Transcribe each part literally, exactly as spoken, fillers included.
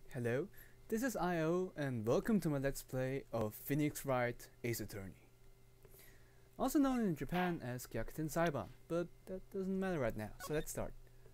Hello, this is I O and welcome to my let's play of Phoenix Wright Ace Attorney. Also known in Japan as Gyakuten Saiban, but that doesn't matter right now, so let's start.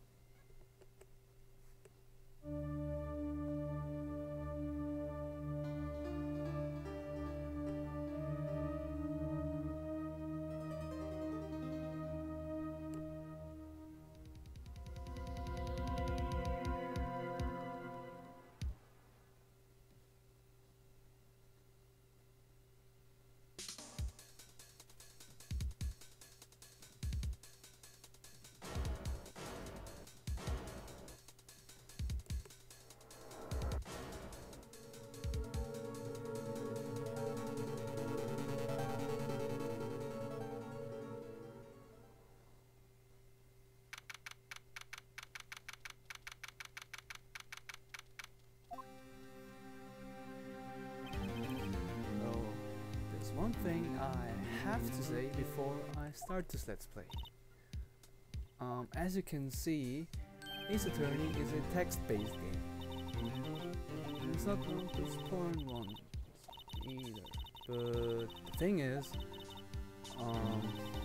One thing I have to say before I start this let's play. Um, as you can see, Ace Attorney is a text-based game. It's not one of those porn ones either. But the thing is, um,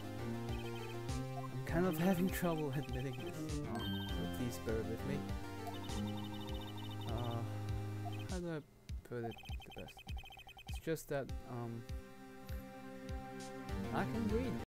I'm kind of having trouble admitting this, um, so please bear with me. Uh, how do I put it the best? It's just that, um, I can read